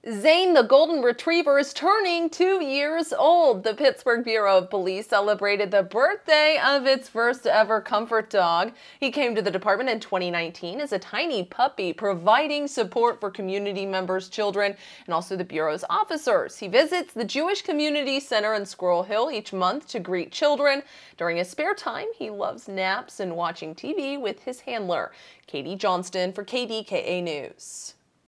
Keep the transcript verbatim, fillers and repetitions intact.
Zane, the golden retriever, is turning two years old. The Pittsburgh Bureau of Police celebrated the birthday of its first ever comfort dog. He came to the department in twenty nineteen as a tiny puppy, providing support for community members, children, and also the Bureau's officers. He visits the Jewish Community Center in Squirrel Hill each month to greet children. During his spare time, he loves naps and watching T V with his handler. Katie Johnston for K D K A News.